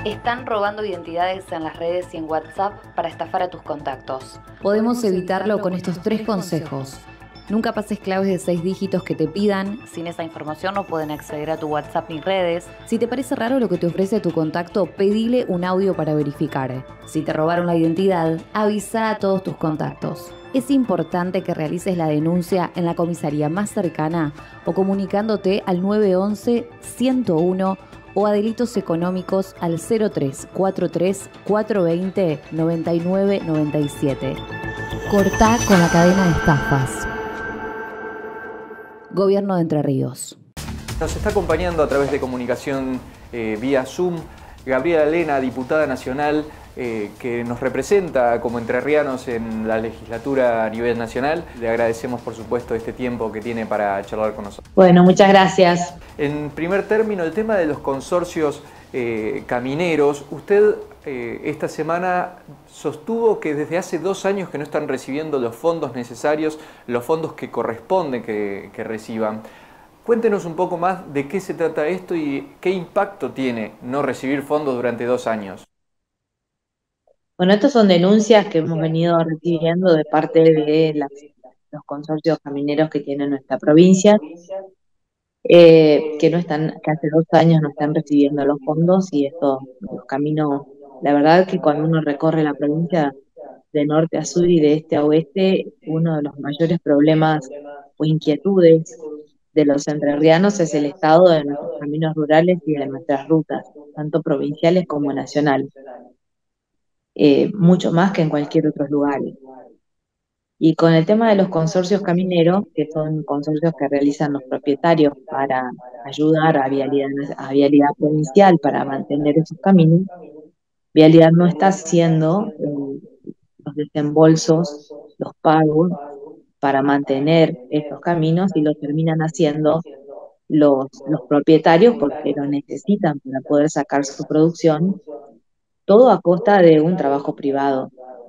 Están robando identidades en las redes y en WhatsApp para estafar a tus contactos. Podemos evitarlo con estos 3 consejos. Nunca pases claves de 6 dígitos que te pidan. Sin esa información no pueden acceder a tu WhatsApp ni redes. Si te parece raro lo que te ofrece tu contacto, pedile un audio para verificar. Si te robaron la identidad, avisa a todos tus contactos. Es importante que realices la denuncia en la comisaría más cercana o comunicándote al 911-101 o a delitos económicos al 0343 420 9997. Cortá con la cadena de estafas. Gobierno de Entre Ríos. Nos está acompañando a través de comunicación vía Zoom Gabriela Lena, diputada nacional, que nos representa como entrerrianos en la legislatura a nivel nacional. Le agradecemos, por supuesto, este tiempo que tiene para charlar con nosotros. Bueno, muchas gracias. En primer término, el tema de los consorcios camineros. Usted esta semana sostuvo que desde hace 2 años que no están recibiendo los fondos necesarios, los fondos que corresponden que reciban. Cuéntenos un poco más de qué se trata esto y qué impacto tiene no recibir fondos durante 2 años. Bueno, estas son denuncias que hemos venido recibiendo de parte de los consorcios camineros que tiene nuestra provincia, que hace 2 años no están recibiendo los fondos, y estos los caminos, la verdad que cuando uno recorre la provincia de norte a sur y de este a oeste, uno de los mayores problemas o inquietudes de los entrerrianos es el estado de nuestros caminos rurales y de nuestras rutas, tanto provinciales como nacionales, mucho más que en cualquier otro lugar. Y con el tema de los consorcios camineros, que son consorcios que realizan los propietarios para ayudar a Vialidad Provincial para mantener esos caminos, Vialidad no está haciendo los desembolsos, los pagos para mantener estos caminos, y lo terminan haciendo los propietarios porque lo necesitan para poder sacar su producción, todo a costa de un trabajo privado.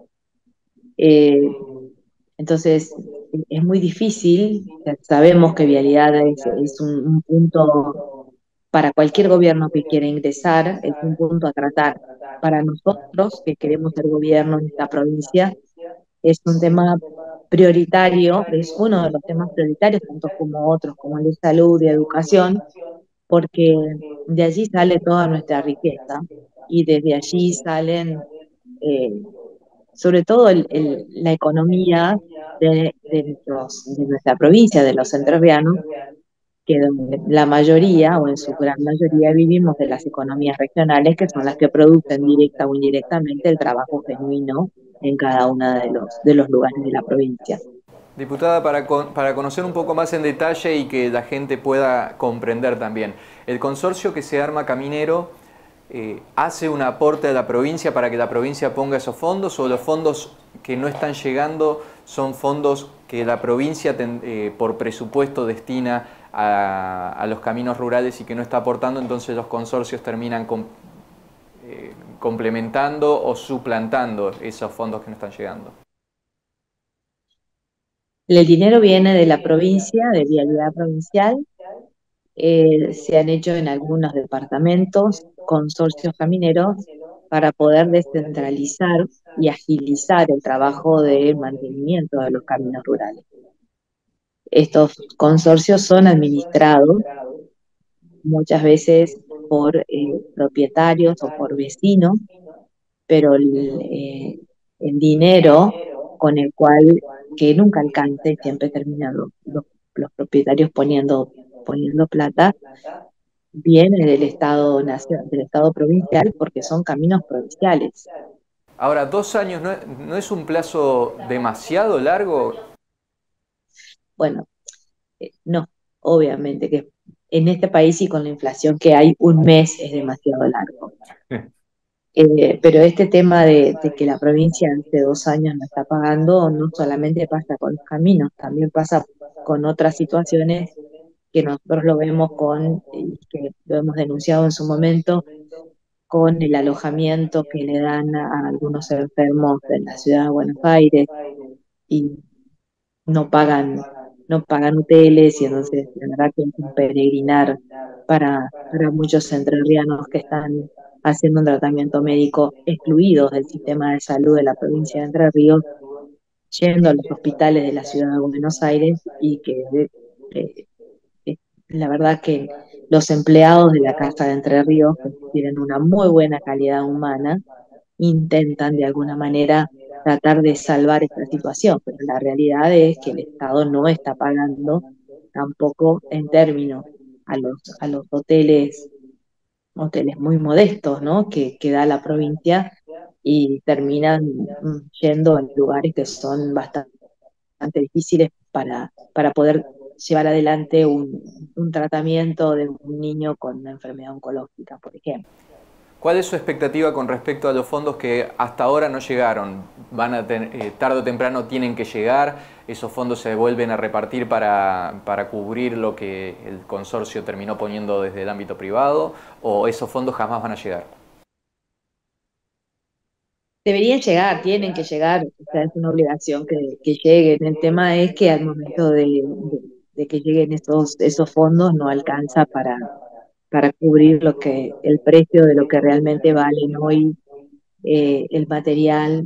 Entonces, es muy difícil. Sabemos que Vialidad es un punto para cualquier gobierno que quiera ingresar, es un punto a tratar. Para nosotros, que queremos ser gobierno en esta provincia, es un tema prioritario, es uno de los temas prioritarios, tanto como otros, como el de salud y educación, porque de allí sale toda nuestra riqueza y desde allí salen, sobre todo, la economía de nuestra provincia, de los entrerrianos, que donde la mayoría, o en su gran mayoría, vivimos de las economías regionales, que son las que producen directa o indirectamente el trabajo genuino en cada uno de los lugares de la provincia. Diputada, para conocer un poco más en detalle y que la gente pueda comprender también, ¿el consorcio que se arma caminero hace un aporte a la provincia para que la provincia ponga esos fondos, o los fondos que no están llegando son fondos que la provincia por presupuesto destina a los caminos rurales y que no está aportando, entonces los consorcios terminan complementando o suplantando esos fondos que no están llegando? El dinero viene de la provincia, de Vialidad Provincial. Se han hecho en algunos departamentos consorcios camineros para poder descentralizar y agilizar el trabajo de mantenimiento de los caminos rurales. Estos consorcios son administrados muchas veces por propietarios o por vecinos, pero el dinero con el cual, que nunca alcanza, y siempre terminan los propietarios poniendo plata, viene del Estado provincial, porque son caminos provinciales. Ahora, 2 años, ¿no es un plazo demasiado largo? Bueno, no, obviamente que en este país y con la inflación que hay, 1 mes es demasiado largo. Pero este tema de que la provincia hace 2 años no está pagando, no solamente pasa con los caminos, también pasa con otras situaciones que nosotros lo vemos que lo hemos denunciado en su momento, con el alojamiento que le dan a algunos enfermos en la ciudad de Buenos Aires, y no pagan hoteles, y entonces la verdad que es un peregrinar para muchos entrerrianos que están haciendo un tratamiento médico excluidos del sistema de salud de la provincia de Entre Ríos, yendo a los hospitales de la ciudad de Buenos Aires y que eh, la verdad que los empleados de la Casa de Entre Ríos, que tienen una muy buena calidad humana, intentan de alguna manera tratar de salvar esta situación, pero la realidad es que el Estado no está pagando tampoco en términos a los hoteles muy modestos, ¿no? que da la provincia y terminan yendo a lugares que son bastante difíciles para poder llevar adelante un tratamiento de un niño con una enfermedad oncológica, por ejemplo. ¿Cuál es su expectativa con respecto a los fondos que hasta ahora no llegaron? Van a tarde o temprano tienen que llegar, esos fondos se vuelven a repartir para cubrir lo que el consorcio terminó poniendo desde el ámbito privado, o esos fondos jamás van a llegar. Deberían llegar, tienen que llegar, o sea, es una obligación que lleguen. El tema es que al momento de que lleguen esos fondos no alcanza para cubrir el precio de lo que realmente valen hoy el material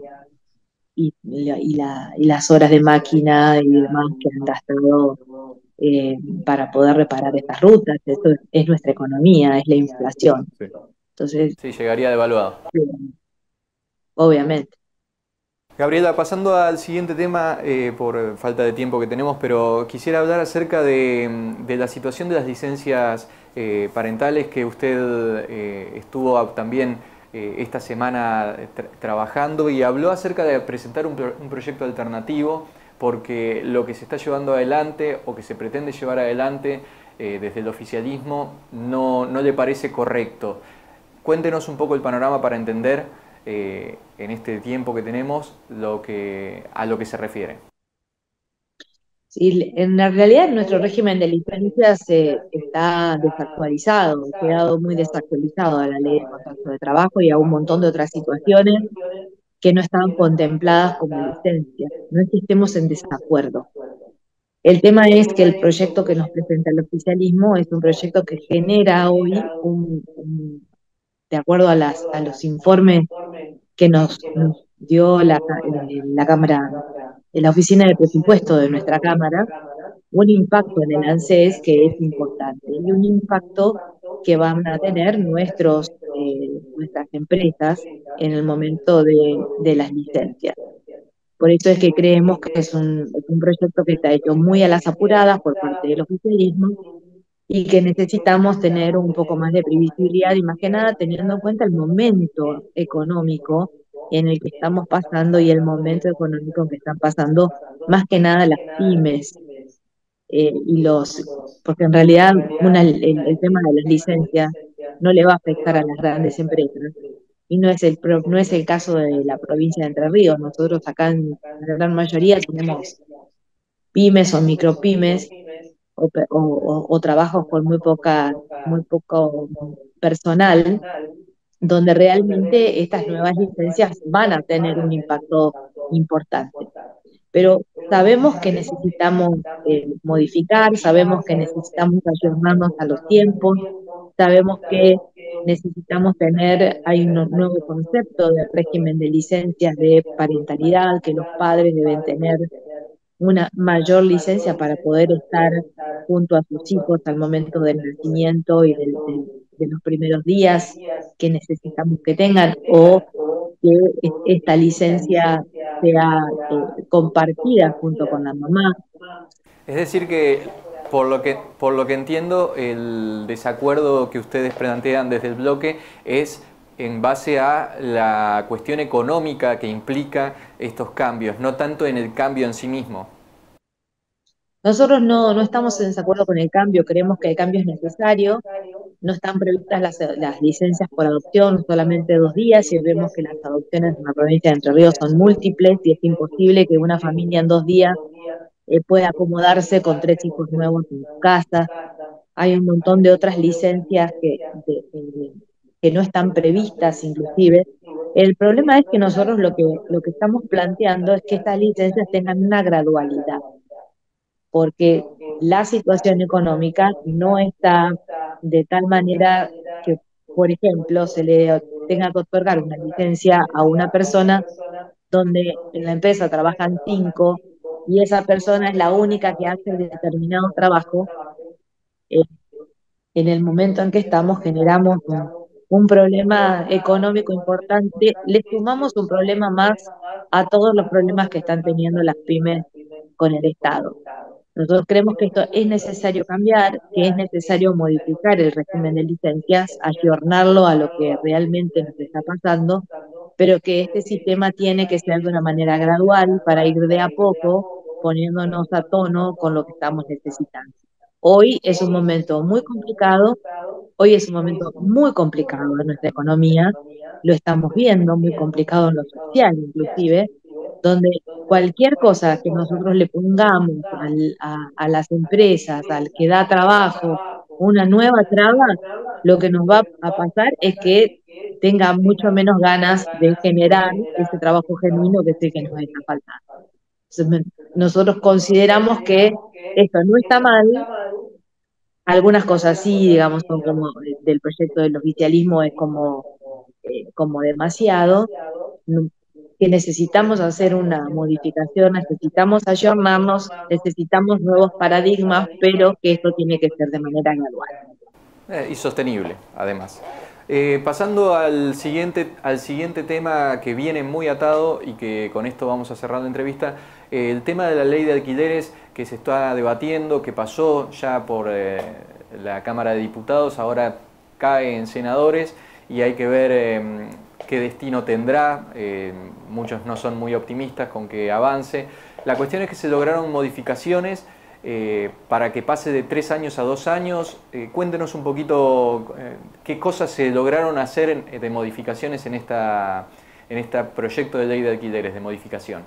y las horas de máquina y demás que han gastado para poder reparar estas rutas. Eso es nuestra economía, es la inflación. Sí. Entonces, Sí, llegaría devaluado. Obviamente. Gabriela, pasando al siguiente tema, por falta de tiempo que tenemos, pero quisiera hablar acerca de la situación de las licencias parentales que usted estuvo también esta semana trabajando y habló acerca de presentar un proyecto alternativo, porque lo que se está llevando adelante o que se pretende llevar adelante desde el oficialismo no le parece correcto. Cuéntenos un poco el panorama para entender en este tiempo que tenemos a lo que se refiere. Sí, en la realidad nuestro régimen de licencias está desactualizado, ha quedado muy desactualizado a la ley de contrato de trabajo y a un montón de otras situaciones que no estaban contempladas como licencias. No es que estemos en desacuerdo. El tema es que el proyecto que nos presenta el oficialismo es un proyecto que genera hoy, de acuerdo a los informes que nos dio la Cámara, la Oficina de Presupuesto de nuestra Cámara, un impacto en el ANSES que es importante y un impacto que van a tener nuestras empresas en el momento de las licencias. Por eso es que creemos que es un proyecto que está hecho muy a las apuradas por parte del oficialismo y que necesitamos tener un poco más de previsibilidad y más que nada teniendo en cuenta el momento económico en el que estamos pasando y el momento económico en que están pasando más que nada las pymes porque en realidad el tema de las licencias no le va a afectar a las grandes empresas y no es el caso de la provincia de Entre Ríos. Nosotros acá en la gran mayoría tenemos pymes o micropymes o trabajos con muy poco personal, donde realmente estas nuevas licencias van a tener un impacto importante. Pero sabemos que necesitamos modificar, sabemos que necesitamos ayornarnos a los tiempos, sabemos que hay un nuevo concepto de régimen de licencias de parentalidad, que los padres deben tener una mayor licencia para poder estar junto a sus hijos al momento del nacimiento y de los primeros días que necesitamos que tengan, o que esta licencia sea compartida junto con la mamá. Es decir que, por lo que entiendo, el desacuerdo que ustedes plantean desde el bloque es en base a la cuestión económica que implica estos cambios, no tanto en el cambio en sí mismo. Nosotros no estamos en desacuerdo con el cambio, creemos que el cambio es necesario, no están previstas las licencias por adopción solamente 2 días, y vemos que las adopciones en la provincia de Entre Ríos son múltiples y es imposible que una familia en 2 días pueda acomodarse con 3 hijos nuevos en su casa. Hay un montón de otras licencias que no están previstas inclusive. El problema es que nosotros lo que estamos planteando es que estas licencias tengan una gradualidad, porque la situación económica no está de tal manera por ejemplo, se le tenga que otorgar una licencia a una persona donde en la empresa trabajan 5 y esa persona es la única que hace determinado trabajo. eh, en el momento en que estamos generamos un problema económico importante, le sumamos un problema más a todos los problemas que están teniendo las pymes con el Estado. Nosotros creemos que esto es necesario cambiar, que es necesario modificar el régimen de licencias, ayornarlo a lo que realmente nos está pasando, pero que este sistema tiene que ser de una manera gradual para ir de a poco poniéndonos a tono con lo que estamos necesitando. Hoy es un momento muy complicado, hoy es un momento muy complicado en nuestra economía, lo estamos viendo, muy complicado en lo social inclusive, donde cualquier cosa que nosotros le pongamos a las empresas, al que da trabajo, una nueva traba, lo que nos va a pasar es que tenga mucho menos ganas de generar ese trabajo genuino que sé que nos está faltando. Entonces, nosotros consideramos que esto no está mal, algunas cosas sí, digamos, son como del proyecto del oficialismo es como demasiado, no- que necesitamos hacer una modificación, necesitamos ayornarnos, necesitamos nuevos paradigmas, pero que esto tiene que ser de manera gradual. Y sostenible, además. Pasando al siguiente tema que viene muy atado y que con esto vamos a cerrar la entrevista, el tema de la ley de alquileres que se está debatiendo, que pasó ya por la Cámara de Diputados, ahora cae en senadores y hay que ver qué destino tendrá. Muchos no son muy optimistas con que avance. La cuestión es que se lograron modificaciones para que pase de 3 años a 2 años. Cuéntenos un poquito qué cosas se lograron hacer de modificaciones en este proyecto de ley de alquileres, de modificación.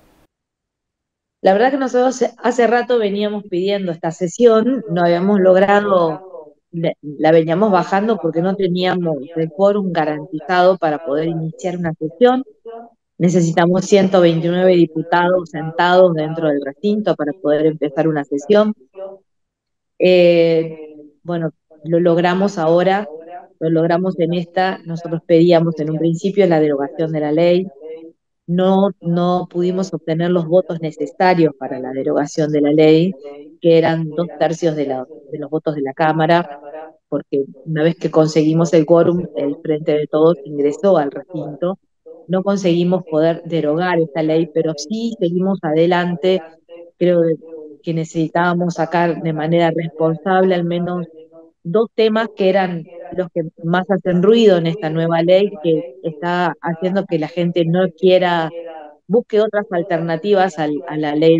La verdad que nosotros hace rato veníamos pidiendo esta sesión, no habíamos logrado, la veníamos bajando porque no teníamos el quórum garantizado para poder iniciar una sesión. Necesitamos 129 diputados sentados dentro del recinto para poder empezar una sesión. Eh, bueno, lo logramos ahora, lo logramos en esta. Nosotros pedíamos en un principio la derogación de la ley. No pudimos obtener los votos necesarios para la derogación de la ley, que eran 2/3 de los votos de la Cámara, porque una vez que conseguimos el quórum, el Frente de Todos ingresó al recinto. No conseguimos poder derogar esta ley, pero sí seguimos adelante. Creo que necesitábamos sacar de manera responsable al menos 2 temas que eran los que más hacen ruido en esta nueva ley, que está haciendo que la gente no quiera, busque otras alternativas a la ley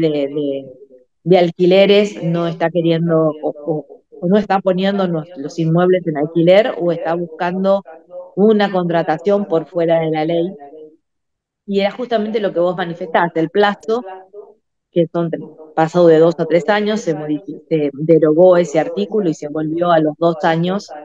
de alquileres, no está queriendo o no está poniendo los inmuebles en alquiler o está buscando una contratación por fuera de la ley. Y era justamente lo que vos manifestaste, el plazo, que pasó de 2 a 3 años, se derogó ese artículo y se volvió a los 2 años,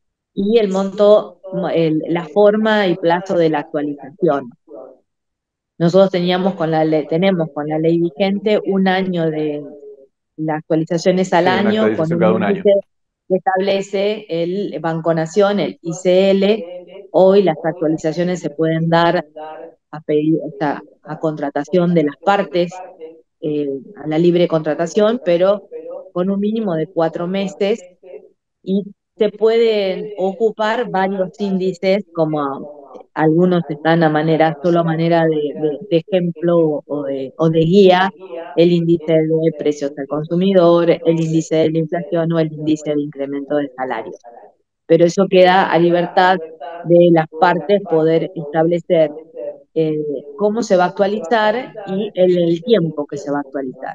y el monto, la forma y plazo de la actualización. Nosotros tenemos con la ley vigente 1 año de las actualizaciones al Sí, una año, con actualización un cada un año. índice que establece el Banco Nación, el ICL. Hoy las actualizaciones se pueden dar a pedir, o sea, a contratación de las partes, a la libre contratación, pero con un mínimo de 4 meses, y se pueden ocupar varios índices, como algunos están solo a manera de ejemplo o de guía: el índice de precios al consumidor, el índice de la inflación o el índice de incremento de salarios. Pero eso queda a libertad de las partes poder establecer eh, cómo se va a actualizar y el tiempo que se va a actualizar.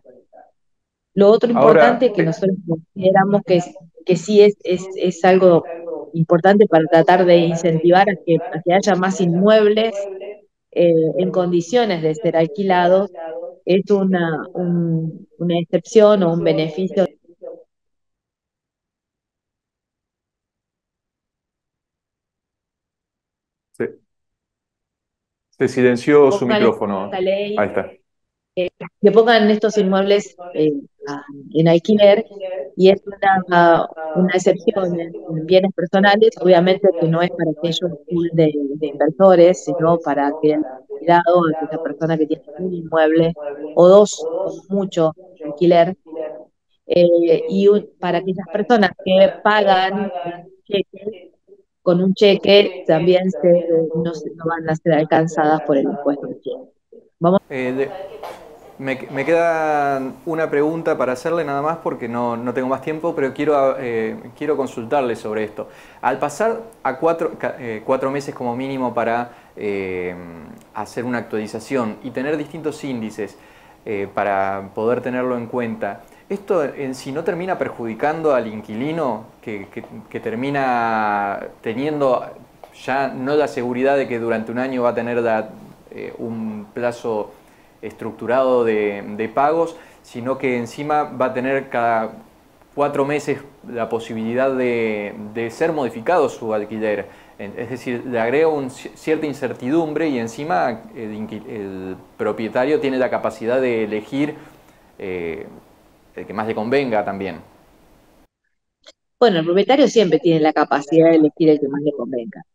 Lo otro Ahora, importante que nosotros consideramos que sí es algo importante para tratar de incentivar a que haya más inmuebles en condiciones de ser alquilados, es una excepción o un beneficio. se, se silenció su Pongan micrófono. esta ley, Ahí está. que pongan estos inmuebles en alquiler, y es una excepción en bienes personales, obviamente que no es para aquellos pool de inversores, sino para aquel cuidado, aquella persona que tiene un inmueble o dos, como mucho, de alquiler, para aquellas personas que pagan cheques, con un cheque también no van a ser alcanzadas por el impuesto al cheque. Vamos. Me queda una pregunta para hacerle nada más porque no tengo más tiempo, pero quiero consultarle sobre esto. Al pasar a 4 meses como mínimo para hacer una actualización y tener distintos índices para poder tenerlo en cuenta, ¿esto en sí no termina perjudicando al inquilino que termina teniendo ya no la seguridad de que durante un año va a tener un plazo estructurado de pagos, sino que encima va a tener cada 4 meses la posibilidad de ser modificado su alquiler? Es decir, le agrega cierta incertidumbre y encima el propietario tiene la capacidad de elegir el que más le convenga también. Bueno, el propietario siempre tiene la capacidad de elegir el que más le convenga.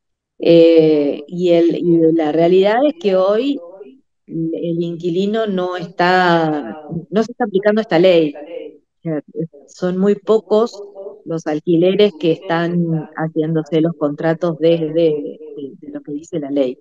Y la realidad es que hoy el inquilino no se está aplicando esta ley. Son muy pocos los alquileres que están haciéndose los contratos de lo que dice la ley.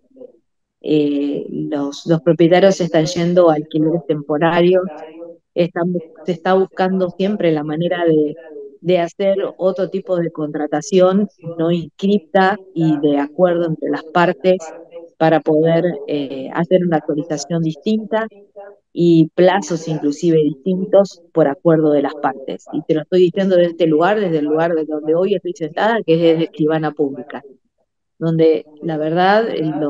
Los propietarios están yendo a alquileres temporarios, se está buscando siempre la manera de hacer otro tipo de contratación no inscripta y de acuerdo entre las partes para poder hacer una actualización distinta y plazos inclusive distintos por acuerdo de las partes. Y te lo estoy diciendo desde este lugar, desde el lugar de donde hoy estoy sentada, que es desde escribana pública, donde la verdad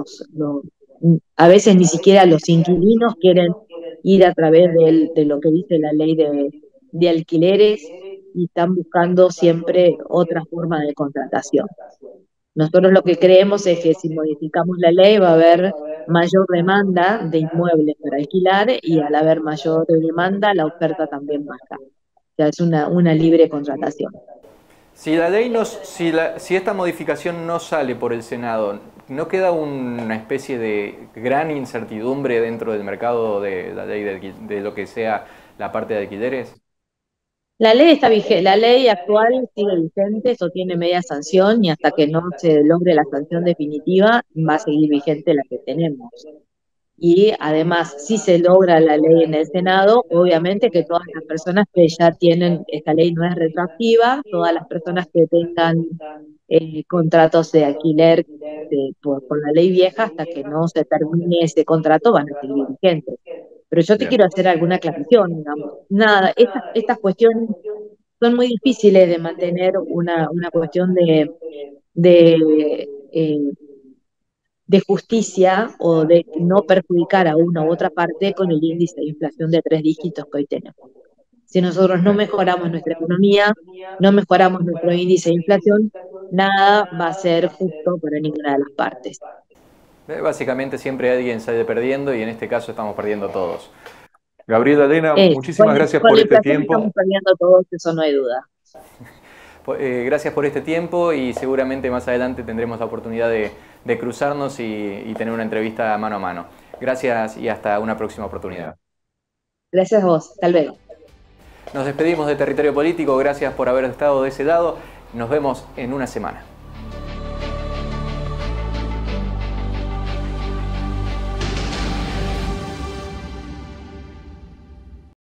a veces ni siquiera los inquilinos quieren ir a través de lo que dice la ley de alquileres y están buscando siempre otra forma de contratación. Nosotros lo que creemos es que si modificamos la ley va a haber mayor demanda de inmuebles para alquilar y al haber mayor demanda la oferta también baja. O sea, es una libre contratación. Si esta modificación no sale por el Senado, ¿no queda una especie de gran incertidumbre dentro del mercado de la ley de lo que sea la parte de alquileres? La ley está vigente, la ley actual sigue vigente, eso tiene media sanción y hasta que no se logre la sanción definitiva va a seguir vigente la que tenemos. Y además, si se logra la ley en el Senado, obviamente que todas las personas que ya tienen, esta ley no es retroactiva, todas las personas que tengan contratos de alquiler por la ley vieja, hasta que no se termine ese contrato, van a seguir vigentes. Pero yo te quiero hacer alguna aclaración, digamos. Nada, estas cuestiones son muy difíciles de mantener una cuestión de justicia o de no perjudicar a una u otra parte con el índice de inflación de 3 dígitos que hoy tenemos. Si nosotros no mejoramos nuestra economía, no mejoramos nuestro índice de inflación, nada va a ser justo para ninguna de las partes. Básicamente siempre alguien sale perdiendo y en este caso estamos perdiendo todos. Gabriela Elena, muchísimas gracias por este tiempo. Estamos perdiendo todos, eso no hay duda. Gracias por este tiempo y seguramente más adelante tendremos la oportunidad de cruzarnos y tener una entrevista mano a mano. Gracias y hasta una próxima oportunidad. Gracias a vos, hasta luego. Nos despedimos de Territorio Político, gracias por haber estado de ese lado. Nos vemos en una semana.